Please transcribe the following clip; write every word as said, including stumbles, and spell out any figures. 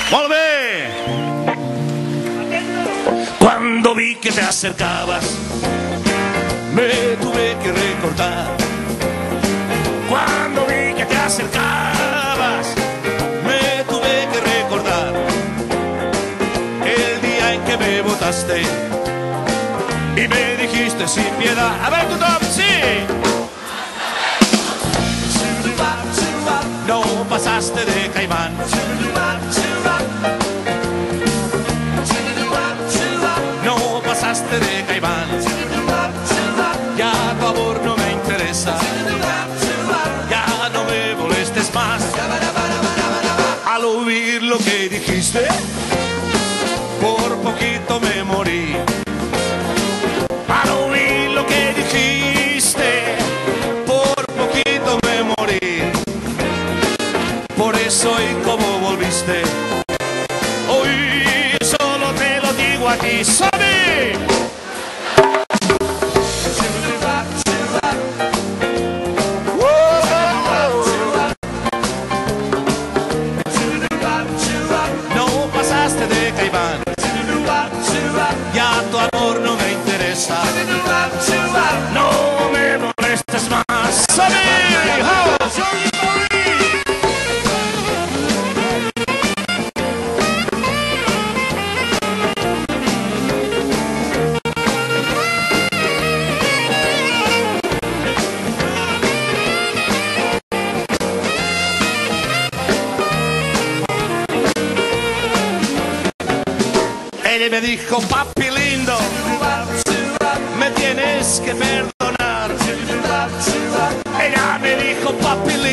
Volve. Cuando vi que te acercabas, me tuve que recordar. Cuando vi que te acercabas, me tuve que recordar el día en que me botaste y me dijiste sin piedad. A ver, tu top, sí. No pasaste de Caimán. No pasaste de Caimán. Ya tu amor no me interesa. Ya no me molestes más. Al oír lo que dijiste, por poquito me morí. Al oír lo que dijiste, por poquito me morí. Por eso y como volviste, hoy solo te lo digo a ti, ¡sabe! No pasaste de Caimán, ya tu amor no me interesa. No me molestes más, ¡sabe! Él me dijo, papi lindo, me tienes que perdonar. Ella me dijo, papi lindo.